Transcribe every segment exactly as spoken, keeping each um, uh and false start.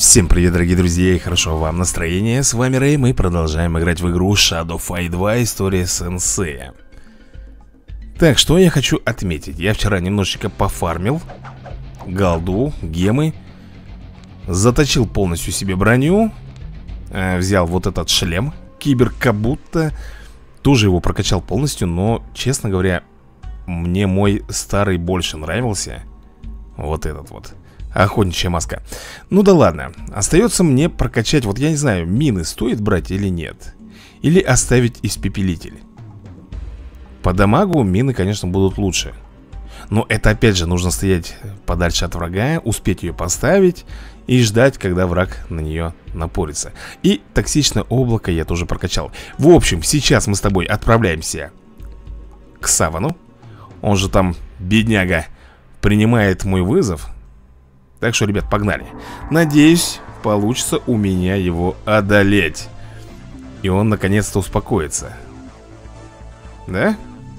Всем привет, дорогие друзья, и хорошо вам настроение. С вами Рэй, мы продолжаем играть в игру Shadow Fight два. История сенсея. Так, что я хочу отметить. Я вчера немножечко пофармил голду, гемы, заточил полностью себе броню, э, взял вот этот шлем Киберкабуто, тоже его прокачал полностью. Но, честно говоря, мне мой старый больше нравился. Вот этот вот охотничья маска. Ну да ладно. Остается мне прокачать, вот я не знаю, мины стоит брать или нет. Или оставить испепелитель. По дамагу мины, конечно, будут лучше. Но это опять же нужно стоять подальше от врага, успеть ее поставить и ждать, когда враг на нее напорится. И токсичное облако я тоже прокачал. В общем, сейчас мы с тобой отправляемся к Савану. Он же там, бедняга, принимает мой вызов. Так что, ребят, погнали. Надеюсь, получится у меня его одолеть. И он наконец-то успокоится. Да?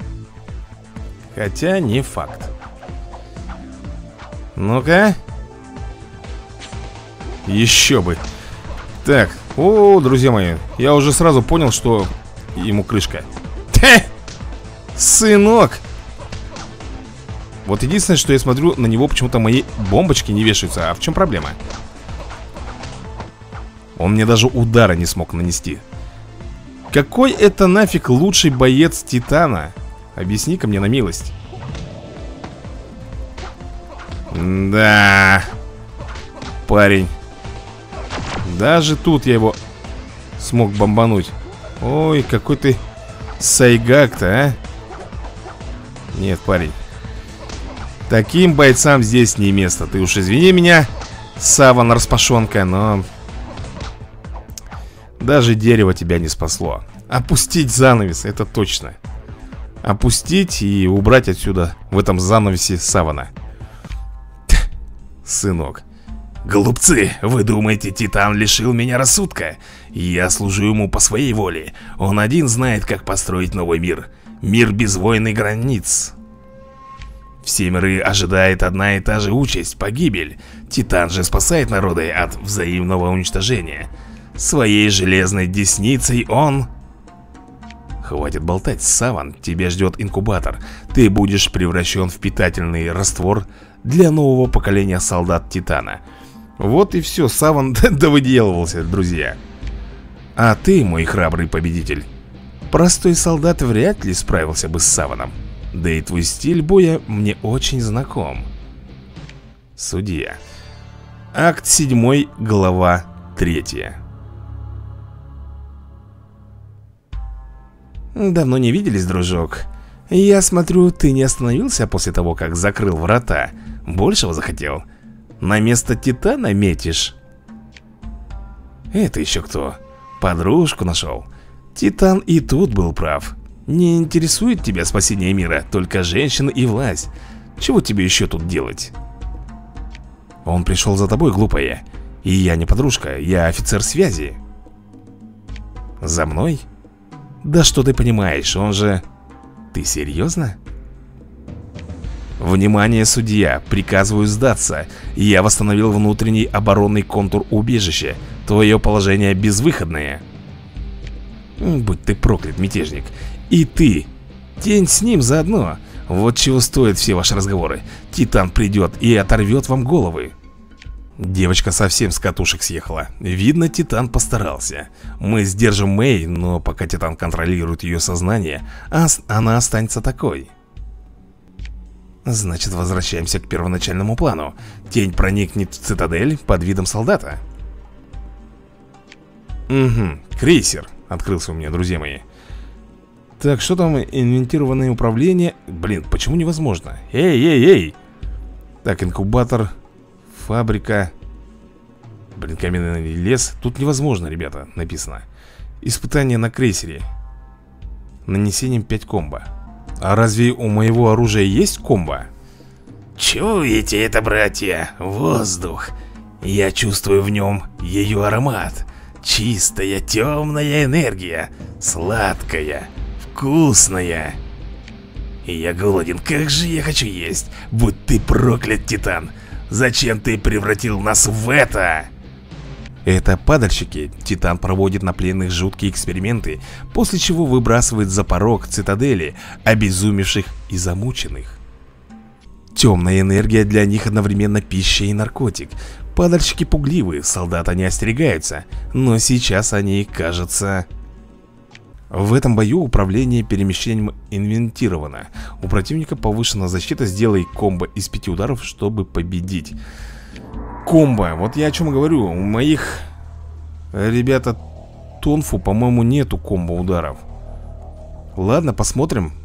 Хотя не факт. Ну-ка. Еще бы. Так, о, друзья мои, я уже сразу понял, что ему крышка. Хе! Сынок! Вот единственное, что я смотрю, на него почему-то мои бомбочки не вешаются. А в чем проблема? Он мне даже удара не смог нанести. Какой это нафиг лучший боец Титана? Объясни-ка мне на милость. Да. Парень. Даже тут я его смог бомбануть. Ой, какой ты сайгак-то, а? Нет, парень. Таким бойцам здесь не место. Ты уж извини меня, Саван распашонка, но даже дерево тебя не спасло. Опустить занавес, это точно. Опустить и убрать отсюда, в этом занавесе, Савана. Сынок. Глупцы, вы думаете, Титан лишил меня рассудка? Я служу ему по своей воле. Он один знает, как построить новый мир. Мир без войн и границ. Все миры ожидает одна и та же участь – погибель. Титан же спасает народы от взаимного уничтожения. Своей железной десницей он... Хватит болтать, Саван, тебя ждет инкубатор. Ты будешь превращен в питательный раствор для нового поколения солдат Титана. Вот и все, Саван довыделывался, друзья. А ты, мой храбрый победитель, простой солдат вряд ли справился бы с Саваном. Да и твой стиль боя мне очень знаком. Судья. Акт седьмой, глава третья. Давно не виделись, дружок. Я смотрю, ты не остановился после того, как закрыл врата. Большего захотел? На место Титана метишь? Это еще кто? Подружку нашел? Титан и тут был прав. Не интересует тебя спасение мира, только женщины и власть. Чего тебе еще тут делать? Он пришел за тобой, глупая. И я не подружка, я офицер связи. За мной? Да что ты понимаешь, он же... Ты серьезно? Внимание, судья, приказываю сдаться. Я восстановил внутренний оборонный контур убежища. Твое положение безвыходное. Будь ты проклят, мятежник. И ты, тень с ним заодно. Вот чего стоят все ваши разговоры. Титан придет и оторвет вам головы. Девочка совсем с катушек съехала. Видно, Титан постарался. Мы сдержим Мэй, но пока Титан контролирует ее сознание, она останется такой. Значит, возвращаемся к первоначальному плану. Тень проникнет в цитадель под видом солдата. Угу, крейсер открылся у меня, друзья мои. Так, что там? Инвентированное управление. Блин, почему невозможно? Эй, эй, эй. Так, инкубатор. Фабрика. Блин, каменный лес. Тут невозможно, ребята, написано. Испытание на крейсере. Нанесением пять комбо. А разве у моего оружия есть комбо? Чуете это, братья? Воздух. Я чувствую в нем ее аромат. Чистая, темная энергия. Сладкая. Вкусная. И я голоден, как же я хочу есть. Будь ты проклят, Титан. Зачем ты превратил нас в это? Это падальщики. Титан проводит на пленных жуткие эксперименты, после чего выбрасывает за порог цитадели обезумевших и замученных. Темная энергия для них одновременно пища и наркотик. Падальщики пугливы, солдат они остерегаются, но сейчас они, кажется... В этом бою управление перемещением инвентировано. У противника повышена защита, сделай комбо из пяти ударов, чтобы победить. Комбо, вот я о чем говорю. У моих, ребята, Тонфу, по-моему, нету комбо ударов. Ладно, посмотрим.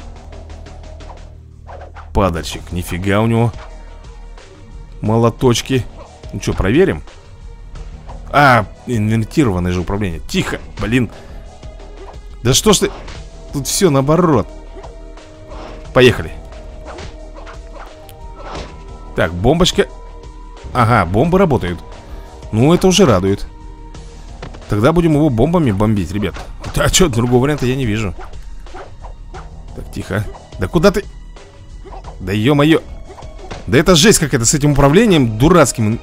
Падальщик, нифига у него молоточки. Ну что, проверим? А, инвертированное же управление. Тихо, блин. Да что ж ты... Тут все наоборот. Поехали. Так, бомбочка. Ага, бомбы работают. Ну, это уже радует. Тогда будем его бомбами бомбить, ребят. А что, другого варианта я не вижу. Так, тихо. Да куда ты... Да ё-моё. Да это жесть какая-то с этим управлением дурацким.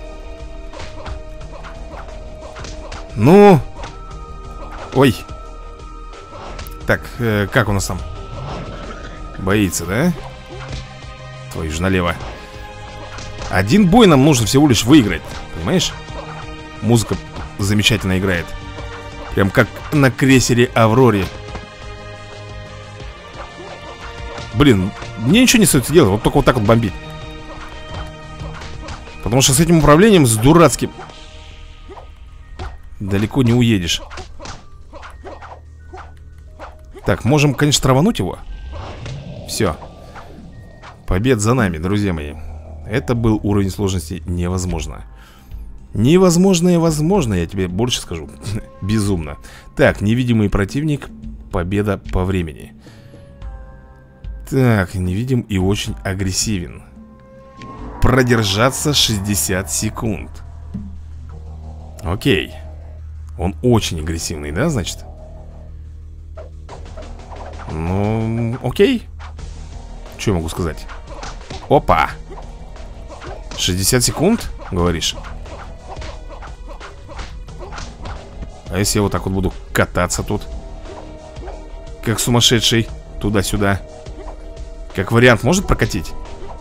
Ну. Ой. Так, э, как у нас там? Боится, да? Твою ж налево. Один бой нам нужно всего лишь выиграть. Понимаешь? Музыка замечательно играет. Прям как на крейсере Авроре. Блин, мне ничего не стоит делать. Вот только вот так вот бомбить. Потому что с этим управлением, с дурацким, далеко не уедешь. Так, можем, конечно, травануть его. Все. Побед за нами, друзья мои. Это был уровень сложности невозможно. Невозможное возможно, я тебе больше скажу. Безумно. Так, невидимый противник. Победа по времени. Так, невидим и очень агрессивен. Продержаться шестьдесят секунд. Окей. Он очень агрессивный, да, значит? Ну, окей. Что я могу сказать? Опа. шестьдесят секунд, говоришь? А если я вот так вот буду кататься тут? Как сумасшедший. Туда-сюда. Как вариант может прокатить?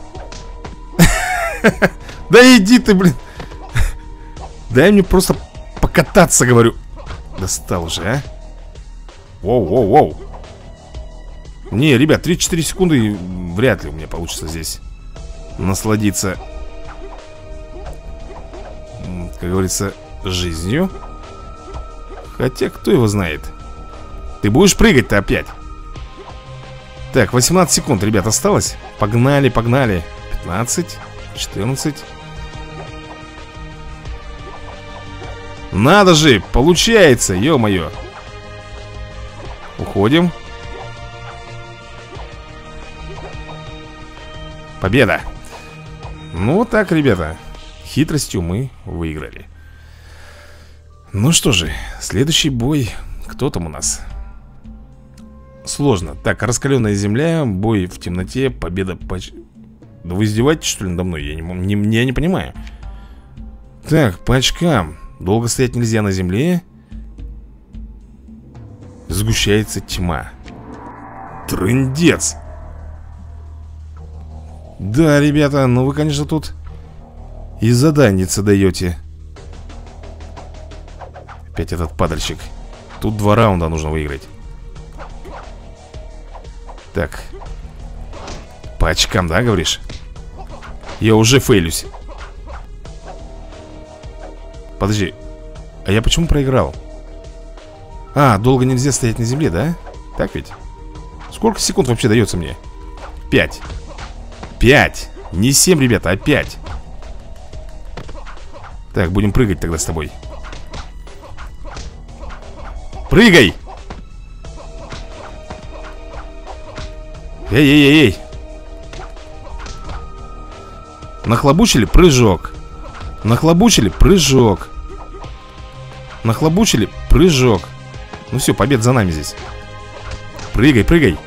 Да иди ты, блин. Дай мне просто покататься, говорю. Достал уже, а? Воу-воу-воу. Не, ребят, три-четыре секунды вряд ли у меня получится здесь насладиться, как говорится, жизнью. Хотя, кто его знает. Ты будешь прыгать-то опять. Так, восемнадцать секунд, ребят, осталось. Погнали, погнали. Пятнадцать, четырнадцать. Надо же, получается, ё-моё. Уходим. Победа. Ну вот так, ребята. Хитростью мы выиграли. Ну что же, следующий бой. Кто там у нас? Сложно. Так, раскаленная земля, бой в темноте, победа по... Да вы издеваетесь, что ли, надо мной? Я не, не, я не понимаю. Так, по очкам. Долго стоять нельзя на земле. Сгущается тьма. Трындец. Да, ребята, ну вы, конечно, тут и заданица даете. Опять этот падальщик. Тут два раунда нужно выиграть. Так. По очкам, да, говоришь? Я уже фейлюсь. Подожди. А я почему проиграл? А, долго нельзя стоять на земле, да? Так ведь? Сколько секунд вообще дается мне? Пять. Пять. Не семь, ребята, а пять. Так, будем прыгать тогда с тобой. Прыгай! Эй-эй-эй-эй. Нахлобучили? Прыжок. Нахлобучили? Прыжок. Нахлобучили? Прыжок. Ну все, победа за нами здесь. Прыгай, прыгай.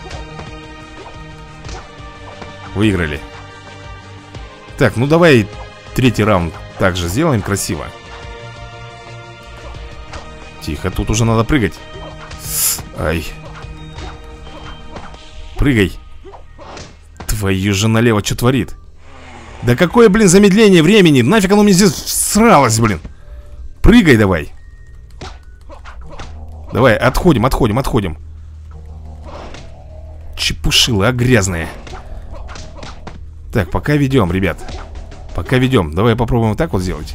Выиграли. Так, ну давай третий раунд также сделаем красиво. Тихо, тут уже надо прыгать. Ай. Прыгай. Твою же налево, что творит? Да какое, блин, замедление времени? Нафиг оно мне здесь всралось, блин. Прыгай давай. Давай, отходим, отходим, отходим. Чепушилы, а грязные. Так, пока ведем, ребят. Пока ведем. Давай попробуем вот так вот сделать.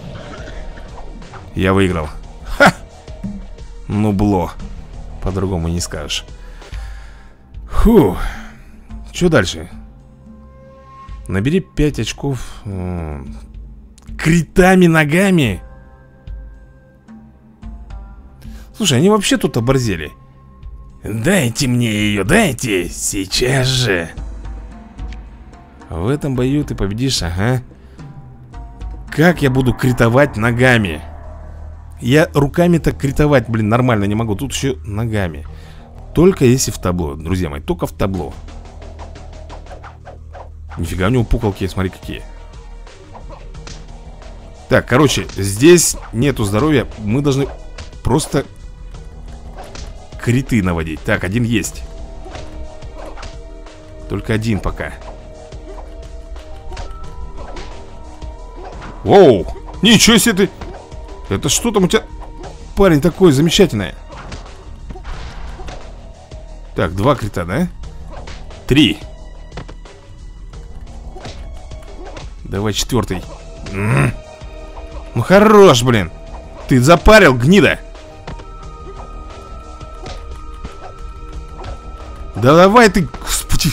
Я выиграл. Ха! Ну, бло. По-другому не скажешь. Фу. Что дальше? Набери пять очков. Критами ногами. Слушай, они вообще тут оборзели. Дайте мне ее, дайте. Сейчас же. В этом бою ты победишь, ага. Как я буду критовать ногами? Я руками-то критовать, блин, нормально не могу. Тут еще ногами. Только если в табло, друзья мои, только в табло. Нифига, у него пуколки, смотри какие. Так, короче, здесь нету здоровья. Мы должны просто криты наводить. Так, один есть. Только один пока. Воу, ничего себе ты. Это что там у тебя, парень, такое замечательное? Так, два крита, да? Три. Давай четвертый. М-м. Ну хорош, блин. Ты запарил, гнида. Да давай ты, господи.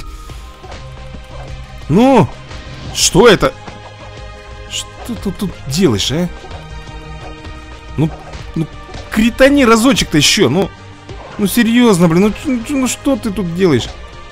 Ну, что это? Что ты тут делаешь, а? Ну, ну критани разочек-то еще, ну. Ну серьезно, блин, ну, ну что ты тут делаешь?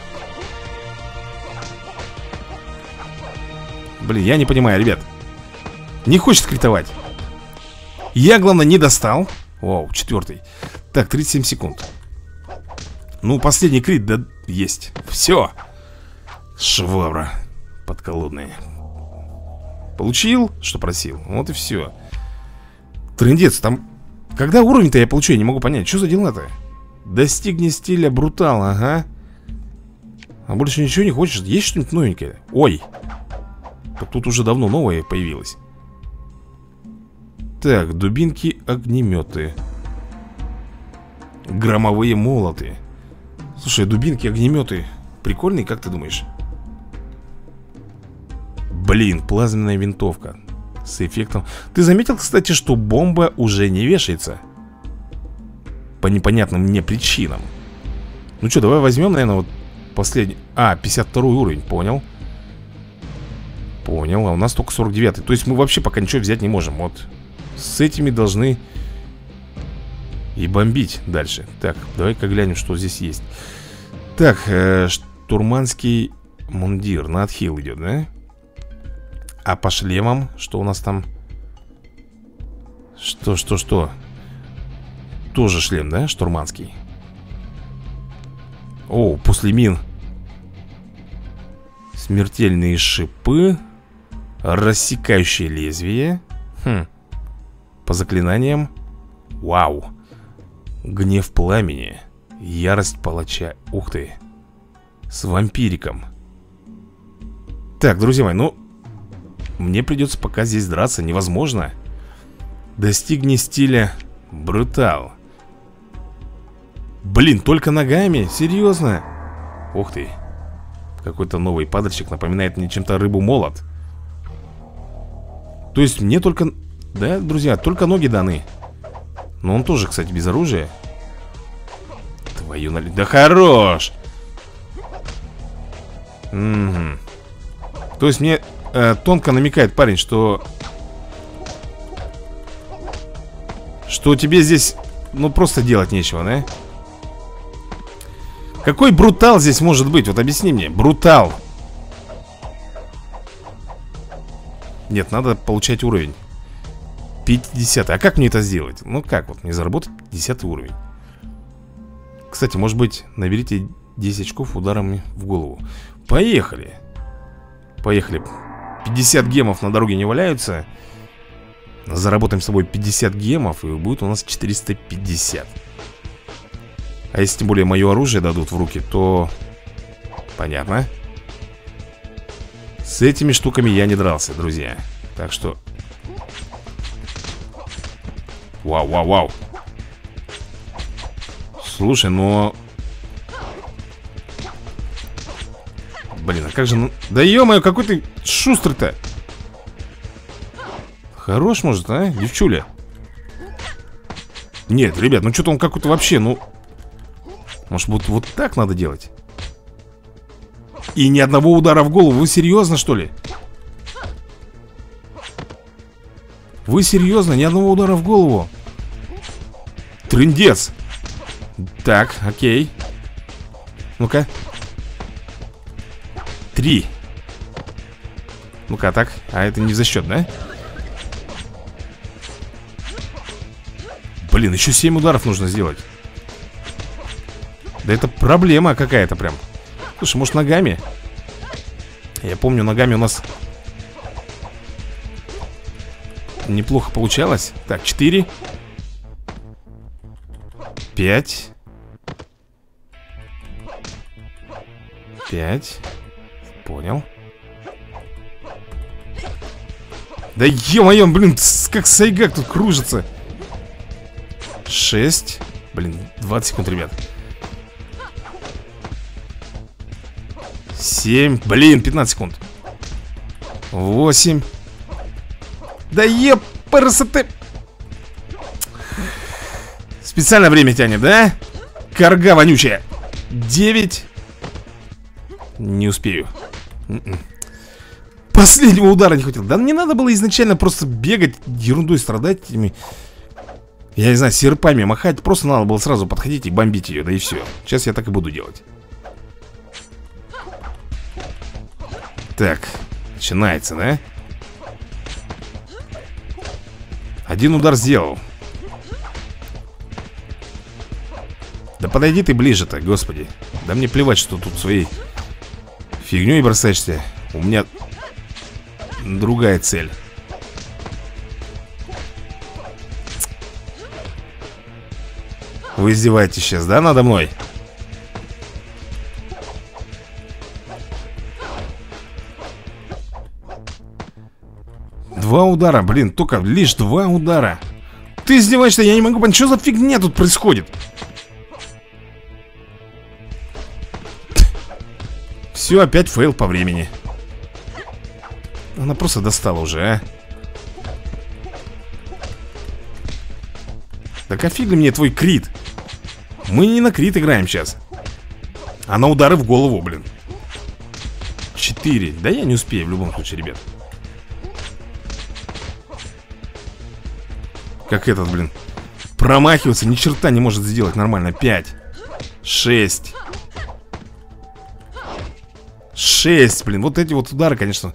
Блин, я не понимаю, ребят. Не хочет критовать. Я, главное, не достал. Вау, четвертый. Так, тридцать семь секунд. Ну, последний крит, да, есть. Все. Швабра подколодная. Получил, что просил. Вот и все. Трындец, там... Когда уровень-то я получу, я не могу понять. Что за дела-то? Достигни стиля брутал, ага. А больше ничего не хочешь? Есть что-нибудь новенькое? Ой. Так тут уже давно новое появилось. Так, дубинки, огнеметы. Громовые молоты. Слушай, дубинки, огнеметы прикольные, как ты думаешь? Блин, плазменная винтовка с эффектом. Ты заметил, кстати, что бомба уже не вешается? По непонятным мне причинам. Ну что, давай возьмем, наверное, вот последний. А, пятьдесят второй уровень, понял. Понял, а у нас только сорок девятый. То есть мы вообще пока ничего взять не можем. Вот с этими должны и бомбить дальше. Так, давай-ка глянем, что здесь есть. Так, э, штурманский мундир на отхил идет, да? А по шлемам, что у нас там? Что, что, что? Тоже шлем, да, штурманский? О, после мин. Смертельные шипы. Рассекающее лезвие. Хм. По заклинаниям. Вау. Гнев пламени. Ярость палача. Ух ты. С вампириком. Так, друзья мои, ну мне придется пока здесь драться. Невозможно. Достигни стиля брутал. Блин, только ногами? Серьезно? Ух ты. Какой-то новый падальщик. Напоминает мне чем-то рыбу-молот. То есть мне только... Да, друзья, только ноги даны. Но он тоже, кстати, без оружия. Твою наль... Да хорош! Угу. То есть мне э, тонко намекает парень, что... Что тебе здесь, ну, просто делать нечего, да? Какой брутал здесь может быть? Вот объясни мне. Брутал. Нет, надо получать уровень пятидесятый. А как мне это сделать? Ну как вот, мне заработать пятидесятый уровень? Кстати, может быть, наберите десять очков ударами в голову. Поехали. Поехали. пятьдесят гемов на дороге не валяются. Заработаем с тобой пятьдесят гемов, и будет у нас четыреста пятьдесят. А если тем более мое оружие дадут в руки, то... Понятно. С этими штуками я не дрался, друзья. Так что... Вау, вау, вау. Слушай, но... Блин, а как же... Ну... Да ё-моё, какой ты шустрый-то. Хорош, может, а, девчуля? Нет, ребят, ну что-то он какой-то вообще, ну... Может, вот, вот так надо делать? И ни одного удара в голову. Вы серьезно, что ли? Вы серьезно? Ни одного удара в голову? Трындец. Так, окей. Ну-ка. Три. Ну-ка, так. А это не за счет, да? Блин, еще семь ударов нужно сделать. Да это проблема какая-то прям. Слушай, может ногами? Я помню, ногами у нас неплохо получалось. Так, четыре. Пять. Пять. Понял. Да ё-моё, блин, как сайгак тут кружится. Шесть. Блин, двадцать секунд, ребят. Семь. Блин, пятнадцать секунд. Восемь. Да епрст. Специально время тянет, да? Карга вонючая. Девять. Не успею. Последнего удара не хватило. Да не надо было изначально просто бегать, ерундой страдать этими, я не знаю, серпами махать. Просто надо было сразу подходить и бомбить ее. Да и все. Сейчас я так и буду делать. Так, начинается, да? Один удар сделал. Да подойди ты ближе-то, господи. Да мне плевать, что тут своей фигней бросаешься. У меня другая цель. Вы издеваетесь сейчас, да, надо мной? Два удара, блин, только лишь два удара. Ты издеваешься, я не могу понять, что за фигня тут происходит? Все, опять фейл по времени. Она просто достала уже, а. Так офигли мне твой крит. Мы не на крит играем сейчас, а на удары в голову, блин. Четыре. Да я не успею в любом случае, ребят. Как этот, блин, промахиваться ни черта не может сделать нормально. Пять. Шесть. Шесть, блин, вот эти вот удары, конечно.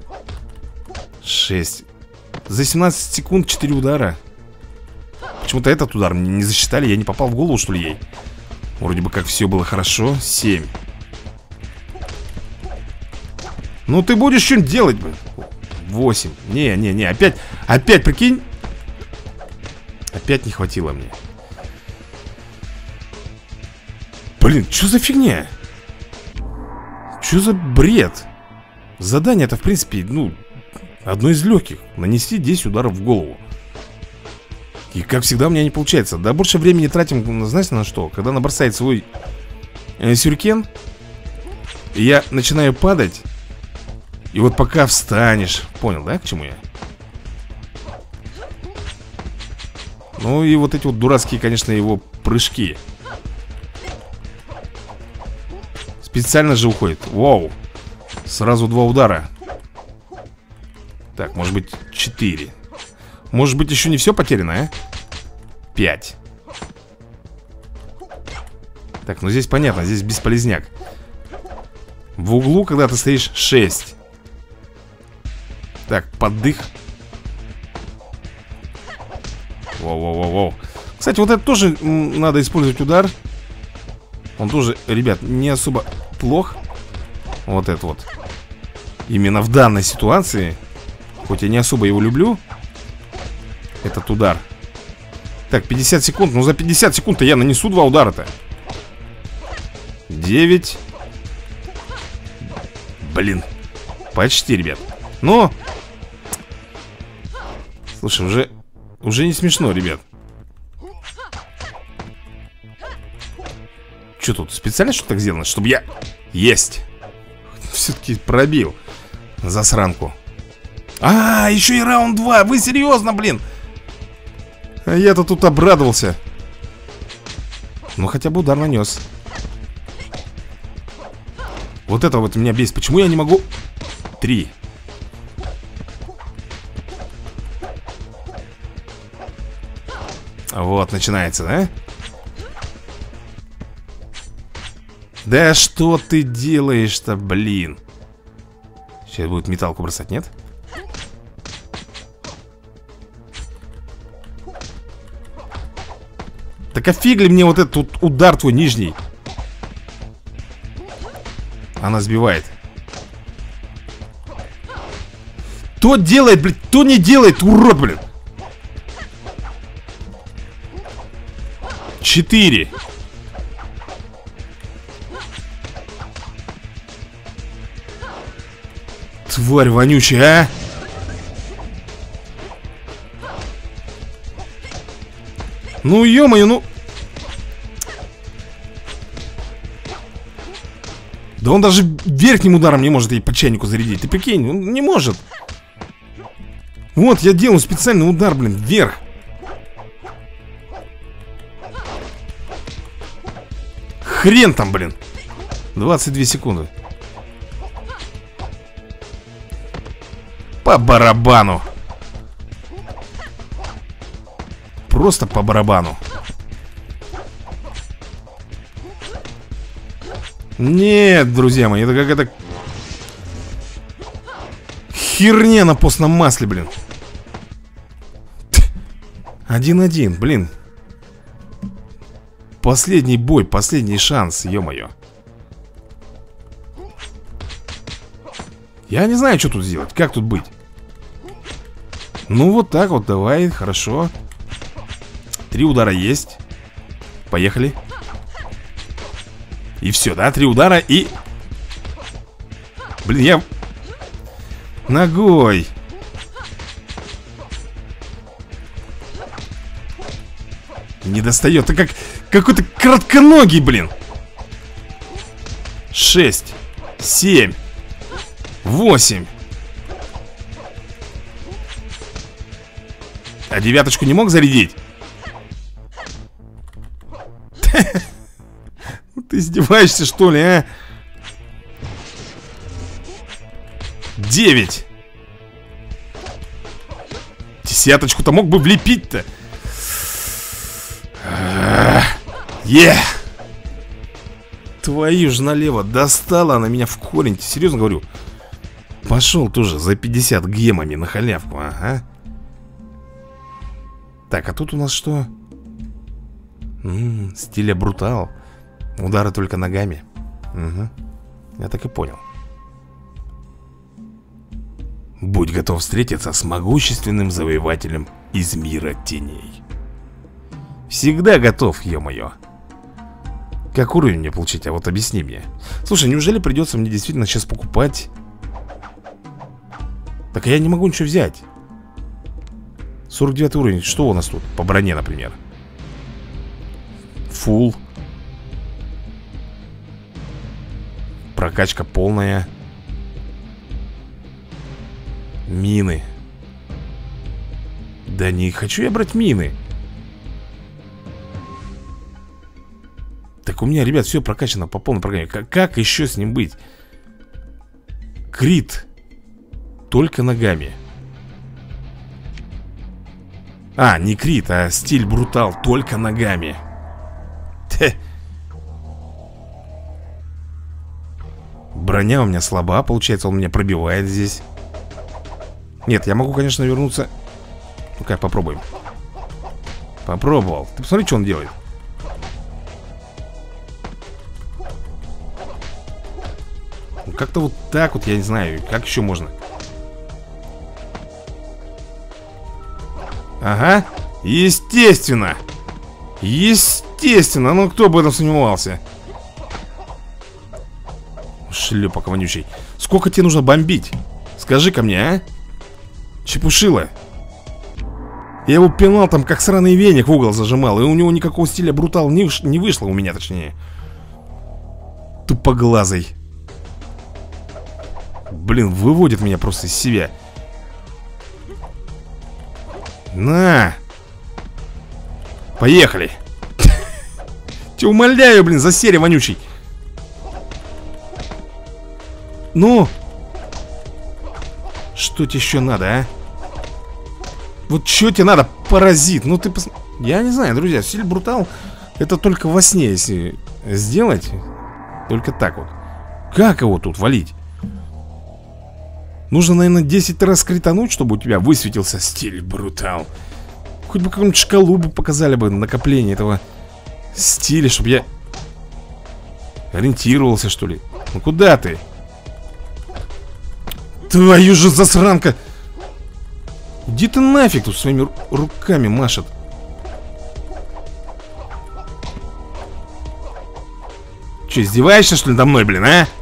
Шесть. За семнадцать секунд четыре удара. Почему-то этот удар мне не засчитали. Я не попал в голову, что ли, ей? Вроде бы как все было хорошо. Семь. Ну ты будешь что-нибудь делать, блин. Восемь. Не, не, не, опять. Опять, прикинь. Опять не хватило мне. Блин, что за фигня? Что за бред? Задание-то, в принципе, ну, одно из легких. Нанести десять ударов в голову. И, как всегда, у меня не получается. Да больше времени тратим, знаете, на что? Когда она бросает свой э, сюрикен, и я начинаю падать. И вот пока встанешь. Понял, да, к чему я? Ну и вот эти вот дурацкие, конечно, его прыжки. Специально же уходит. Вау. Сразу два удара. Так, может быть, четыре. Может быть, еще не все потеряно, а? Пять. Так, ну здесь понятно, здесь бесполезняк. В углу, когда ты стоишь, шесть. Так, поддых. Воу-воу-воу-воу. Кстати, вот это тоже надо использовать удар. Он тоже, ребят, не особо плох. Вот это вот. Именно в данной ситуации. Хоть я не особо его люблю. этот удар. Так, пятьдесят секунд. Ну за пятьдесят секунд-то я нанесу два удара-то. девять. Блин. Почти, ребят. Но... Слушай, уже... Уже не смешно, ребят. Что тут? Специально что-то так сделано? Чтобы я... Есть. Все-таки пробил. Засранку. А, еще и раунд два. Вы серьезно, блин? А я-то тут обрадовался. Ну, хотя бы удар нанес. Вот это вот меня бесит. Почему я не могу... Три. Вот, начинается, да? Да что ты делаешь-то, блин? Сейчас будет металку бросать, нет? Так офиг ли мне вот этот удар твой нижний? Она сбивает. То делает, блин, то не делает, урод, блин. Четыре. Тварь вонючая, а? Ну, ё-моё, ну... Да он даже верхним ударом не может ей по чайнику зарядить. Ты прикинь, он не может. Вот, я делаю специальный удар, блин, вверх. Хрен там, блин. двадцать две секунды. По барабану. Просто по барабану. Нет, друзья мои, это какая-то херня на постном масле, блин. Один-один, блин. Последний бой, последний шанс, ё-моё. Я не знаю, что тут сделать, как тут быть. Ну вот так вот, давай, хорошо. Три удара есть. Поехали. И все, да, три удара и... Блин, я... Ногой. Не достает. Ты как... Какой-то кратконогий, блин. Шесть. Семь. Восемь. А девяточку не мог зарядить? Ты издеваешься, что ли, а? Девять. Десяточку-то мог бы влепить-то. Е! Твою ж налево. Достала она меня в корень. Серьезно говорю. Пошел тоже за пятьдесят гемами на халявку, ага. Так, а тут у нас что? М-м, стиля брутал. Удары только ногами. Угу. Я так и понял. Будь готов встретиться с могущественным завоевателем из мира теней. Всегда готов, ё-моё. Как уровень мне получить? А вот объясни мне. Слушай, неужели придется мне действительно сейчас покупать? Так я не могу ничего взять. сорок девятый уровень. Что у нас тут? По броне, например. Фулл. Прокачка полная. Мины. Да не хочу я брать мины. Так у меня, ребят, все прокачано по полной программе. Как, как еще с ним быть? Крит. Только ногами. А, не крит, а стиль брутал. Только ногами. Хе. Броня у меня слаба, получается, он меня пробивает здесь. Нет, я могу, конечно, вернуться. Ну-ка, попробуем. Попробовал. Ты посмотри, что он делает. Ну, как-то вот так вот, я не знаю, как еще можно. Ага, естественно. Естественно, ну кто об этом сомневался? Шлепок вонючий. Сколько тебе нужно бомбить? Скажи-ка мне, а? Чепушила. Я его пинал там, как сраный веник, в угол зажимал. И у него никакого стиля брутал не, выш... не вышло у меня, точнее. Тупоглазый. Блин, выводит меня просто из себя. На! Поехали! Тебя умоляю, блин, за серия вонючий. Ну? Что тебе еще надо, а? Вот что тебе надо, паразит? Ну ты пос... Я не знаю, друзья, стиль брутал это только во сне, если сделать. Только так вот. Как его тут валить? Нужно, наверное, десять раз критануть, чтобы у тебя высветился стиль брутал. Хоть бы какую-нибудь шкалу бы показали бы накопление этого стиля, чтобы я ориентировался, что ли. Ну куда ты? Твою же засранка! Иди ты нафиг, тут своими руками машет. Че, издеваешься, что ли, надо мной, блин, а?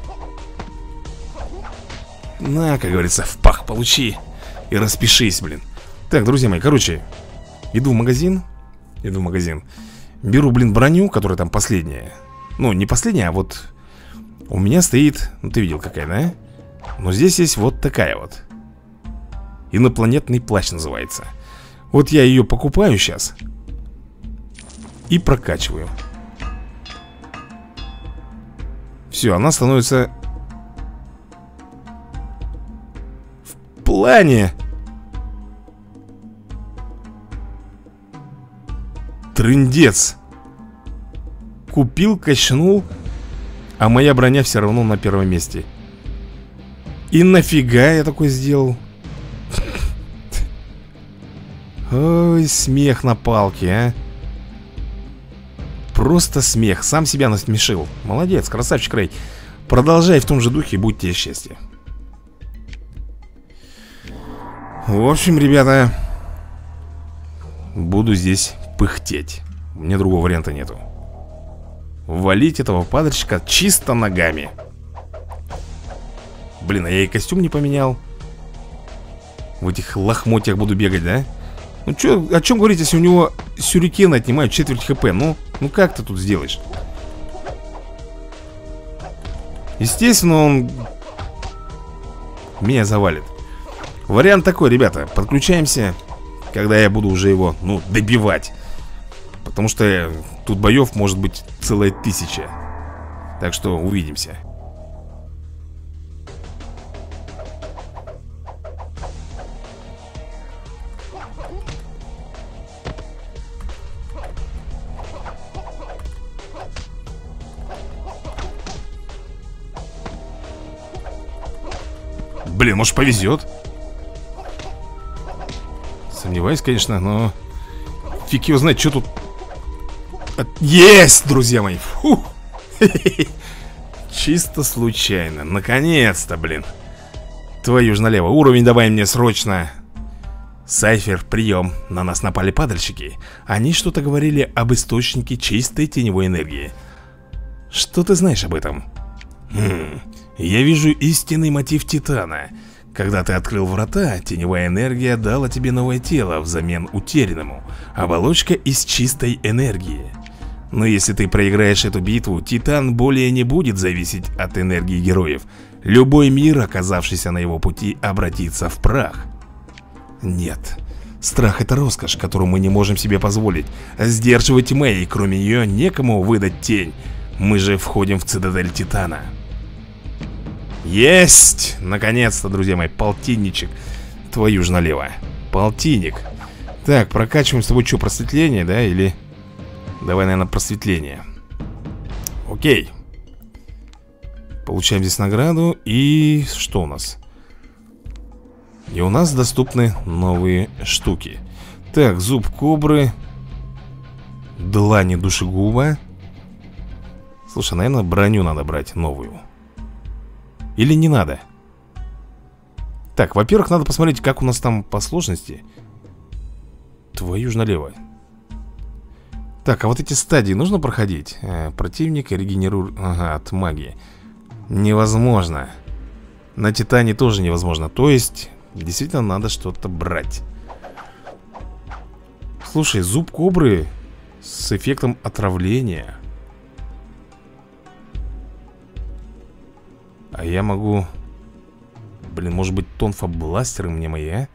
На, как говорится, в пах получи и распишись, блин. Так, друзья мои, короче, иду в магазин. Иду в магазин. Беру, блин, броню, которая там последняя. Ну, не последняя, а вот у меня стоит, ну ты видел какая, да? Но здесь есть вот такая вот. Инопланетный плащ называется. Вот я ее покупаю сейчас и прокачиваю. Все, она становится в плане. Трындец. Купил, качнул, а моя броня все равно на первом месте. И нафига я такой сделал? Ой, смех на палке, а. Просто смех, сам себя насмешил. Молодец, красавчик Рэй. Продолжай в том же духе, и будь тебе счастье. В общем, ребята, буду здесь пыхтеть. У меня другого варианта нету. Валить этого падальщика чисто ногами. Блин, а я и костюм не поменял. В этих лохмотьях буду бегать, да? Ну чё, о чем говорить, если у него сюрикены отнимают четверть хп? Ну, ну как ты тут сделаешь? Естественно, он меня завалит. Вариант такой, ребята. Подключаемся, когда я буду уже его, ну, добивать. Потому что тут боев может быть целая тысяча. Так что увидимся. Блин, может повезет. Сомневаюсь, конечно, но фиг его знает, что тут. Есть, друзья мои. Фу. Чисто случайно. Наконец-то, блин. Твою ж налево. Уровень давай мне срочно. Сайфер, прием. На нас напали падальщики. Они что-то говорили об источнике чистой теневой энергии. Что ты знаешь об этом? Хм... Я вижу истинный мотив Титана. Когда ты открыл врата, теневая энергия дала тебе новое тело взамен утерянному. Оболочка из чистой энергии. Но если ты проиграешь эту битву, Титан более не будет зависеть от энергии героев. Любой мир, оказавшийся на его пути, обратится в прах. Нет. Страх — это роскошь, которую мы не можем себе позволить. Сдерживать Мэй, кроме нее некому выдать тень. Мы же входим в цитадель Титана. Есть! Наконец-то, друзья мои, полтинничек. Твою ж налево. Полтинник. Так, прокачиваем с тобой что, просветление, да? Или... Давай, наверное, просветление. Окей. Получаем здесь награду. И что у нас? И у нас доступны новые штуки. Так, зуб кобры. Длани душегуба. Слушай, наверное, броню надо брать новую. Или не надо? Так, во-первых, надо посмотреть, как у нас там по сложности. Твою ж налево. Так, а вот эти стадии нужно проходить? э, Противник регенерирует. Ага, от магии. Невозможно. На Титане тоже невозможно. То есть, действительно надо что-то брать. Слушай, зуб кобры с эффектом отравления. А я могу... Блин, может быть, тонфобластеры мне мои, а?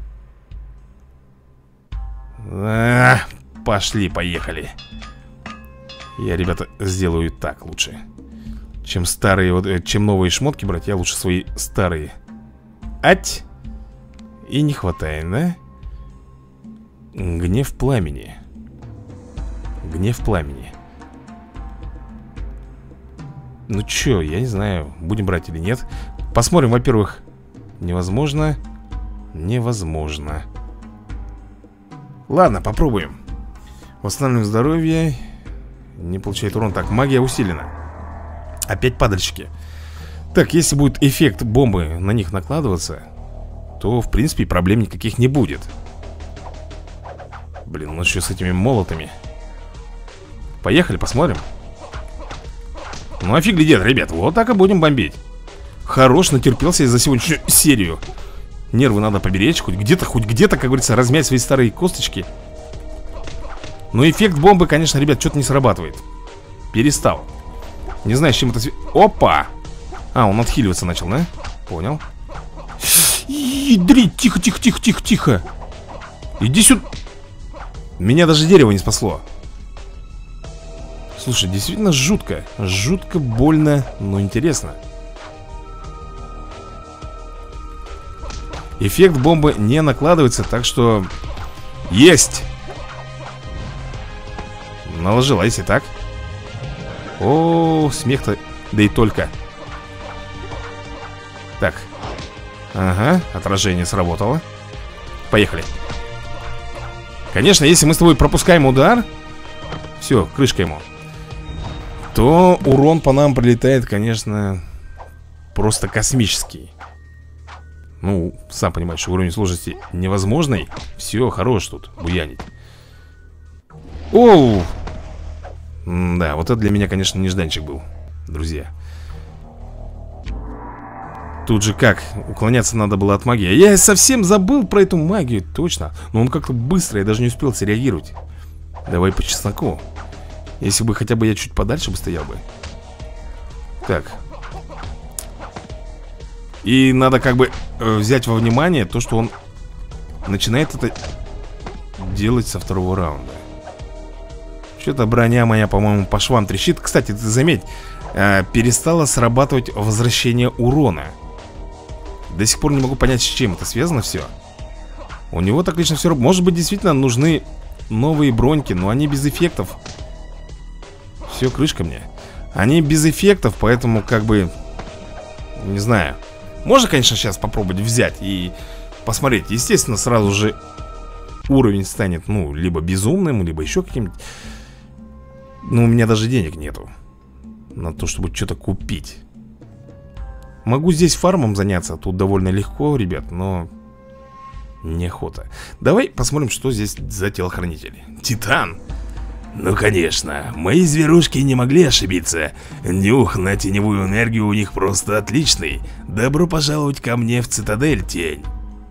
А, пошли, поехали. Я, ребята, сделаю так лучше. Чем старые, вот, чем новые шмотки брать, я лучше свои старые. Ать! И не хватает, да? Гнев пламени. Гнев пламени. Ну чё, я не знаю, будем брать или нет. Посмотрим, во-первых. Невозможно. Невозможно. Ладно, попробуем. Восстанавливаем здоровье. Не получает урон. Так, магия усилена. Опять падальщики. Так, если будет эффект бомбы на них накладываться, то, в принципе, проблем никаких не будет. Блин, ну что с этими молотами? Поехали, посмотрим. Ну, а фиг глядит, ребят. Вот так и будем бомбить. Хорош, натерпелся я за сегодняшнюю серию. Нервы надо поберечь. Хоть где-то, хоть где-то, как говорится, размять свои старые косточки. Но эффект бомбы, конечно, ребят, что-то не срабатывает. Перестал. Не знаю, с чем это... Опа! А, он отхиливаться начал, да? Понял. Ядрить, тихо, тихо, тихо, тихо, тихо. Иди сюда. Меня даже дерево не спасло. Слушай, действительно жутко. Жутко, больно, но интересно. Эффект бомбы не накладывается, так что... Есть! Наложил, а если так? О, смех-то, да и только. Так. Ага, отражение сработало. Поехали. Конечно, если мы с тобой пропускаем удар, все, крышка ему, то урон по нам прилетает, конечно, просто космический. Ну, сам понимаешь, что уровень сложности невозможный. Все, хорош тут, буянить. Оу! Да, вот это для меня, конечно, нежданчик был, друзья. Тут же как, уклоняться надо было от магии. Я совсем забыл про эту магию, точно. Но он как-то быстро, я даже не успел среагировать. Давай по чесноку. Если бы хотя бы я чуть подальше бы стоял бы. Так. И надо как бы э, взять во внимание то, что он начинает это делать со второго раунда. Что-то броня моя, по-моему, по швам трещит. Кстати, ты заметь, э, перестало срабатывать возвращение урона. До сих пор не могу понять, с чем это связано все. У него так лично все. Может быть, действительно нужны новые броньки, но они без эффектов. Все, крышка мне. Они без эффектов, поэтому как бы... Не знаю. Можно, конечно, сейчас попробовать взять и посмотреть. Естественно, сразу же уровень станет, ну, либо безумным, либо еще каким-нибудь. Но у меня даже денег нету на то, чтобы что-то купить. Могу здесь фармом заняться. Тут довольно легко, ребят, но неохота. Давай посмотрим, что здесь за телохранители. Титан. Ну, конечно, мои зверушки не могли ошибиться. Нюх на теневую энергию у них просто отличный. Добро пожаловать ко мне в цитадель, тень.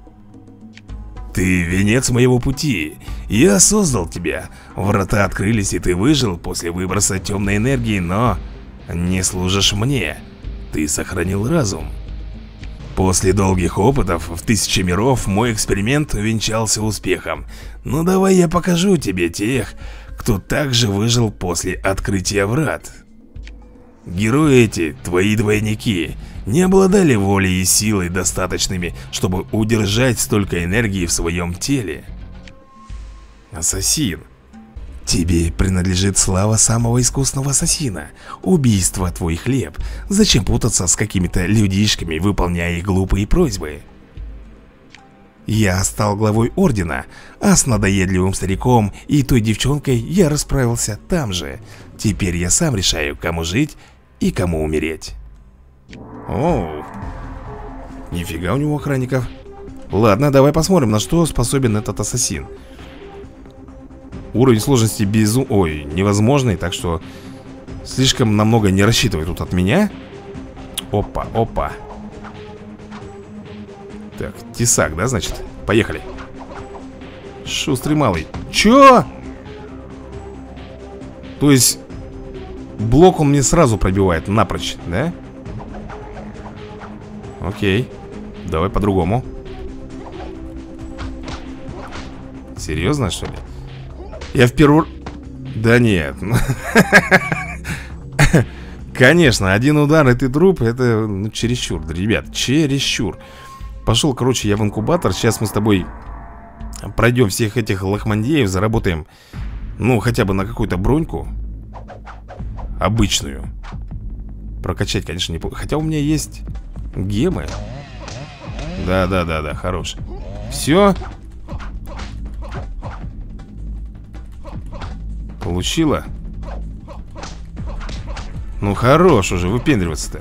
Ты венец моего пути. Я создал тебя. Врата открылись, и ты выжил после выброса темной энергии, но не служишь мне. Ты сохранил разум. После долгих опытов в тысячи миров мой эксперимент увенчался успехом. Ну давай я покажу тебе тех, кто также выжил после открытия врат. Герои эти, твои двойники, не обладали волей и силой достаточными, чтобы удержать столько энергии в своем теле. Ассасин. Тебе принадлежит слава самого искусного ассасина. Убийство твой хлеб. Зачем путаться с какими-то людишками, выполняя их глупые просьбы? Я стал главой ордена, а с надоедливым стариком и той девчонкой я расправился там же. Теперь я сам решаю, кому жить и кому умереть. Оу. Нифига у него охранников. Ладно, давай посмотрим, на что способен этот ассасин. Уровень сложности безу... Ой, невозможный, так что слишком намного не рассчитывай тут от меня. Опа, опа. Так, тесак, да, значит? Поехали. Шустрый малый. Чё? То есть блок он мне сразу пробивает напрочь, да? Окей. Давай по-другому. Серьезно, что ли? Я в первый... Да нет. Конечно, один удар и ты труп. Это ну, чересчур, ребят, чересчур. Пошел, короче, я в инкубатор. Сейчас мы с тобой пройдем всех этих лохмандеев. Заработаем, ну, хотя бы на какую-то броньку обычную. Прокачать, конечно, неплохо. Хотя у меня есть гемы. Да-да-да-да, хорош. Все. Получила. Ну, хорош уже выпендриваться-то.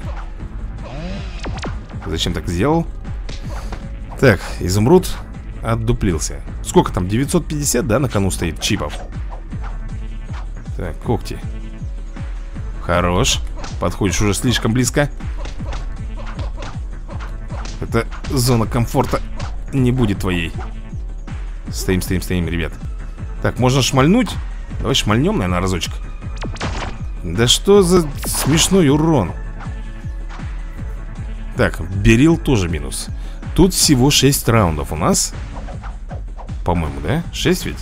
Зачем так сделал? Так, изумруд отдуплился. Сколько там? девятьсот пятьдесят, да, на кону стоит чипов? Так, когти. Хорош. Подходишь уже слишком близко. Это зона комфорта не будет твоей. Стоим, стоим, стоим, ребят. Так, можно шмальнуть? Давай шмальнем, наверное, разочек. Да что за смешной урон. Так, берил тоже минус. Тут всего шесть раундов у нас. По-моему, да? шесть ведь?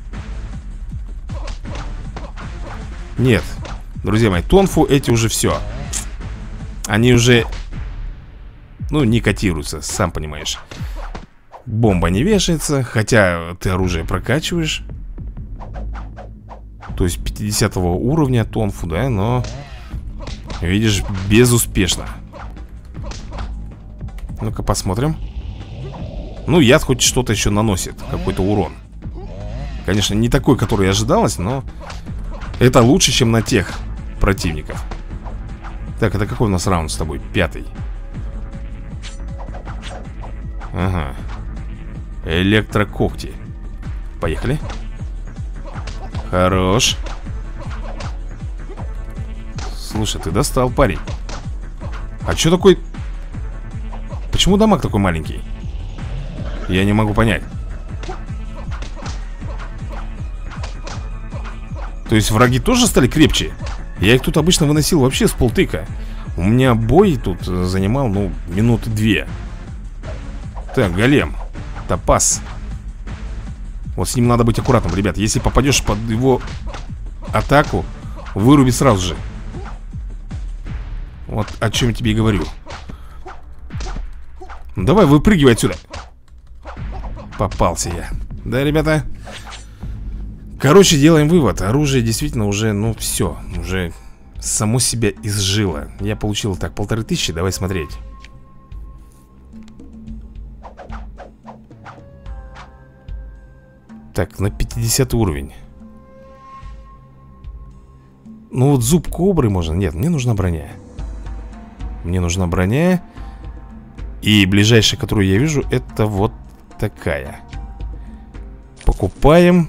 Нет. Друзья мои, тонфу эти уже все. Они уже, ну, не котируются, сам понимаешь. Бомба не вешается. Хотя ты оружие прокачиваешь. То есть пятидесятого уровня тонфу, да, но, видишь, безуспешно. Ну-ка посмотрим. Ну, яд хоть что-то еще наносит, какой-то урон. Конечно, не такой, который ожидалось, но это лучше, чем на тех противников. Так, это какой у нас раунд с тобой? Пятый. Ага. Электрокогти. Поехали. Хорош. Слушай, ты достал, парень. А что такой... Почему дамаг такой маленький? Я не могу понять. То есть враги тоже стали крепче? Я их тут обычно выносил вообще с полтыка. У меня бой тут занимал, ну, минуты две. Так, голем. Топаз. Вот с ним надо быть аккуратным, ребят. Если попадешь под его атаку, выруби сразу же. Вот о чем я тебе и говорю. Давай, выпрыгивай отсюда. Попался я. Да, ребята. Короче, делаем вывод. Оружие действительно уже, ну, все. Уже само себя изжило. Я получил так полторы тысячи. Давай смотреть. Так, на пятидесятый уровень. Ну вот зуб кобры можно. Нет, мне нужна броня. Мне нужна броня. И ближайшая, которую я вижу, это вот такая. Покупаем.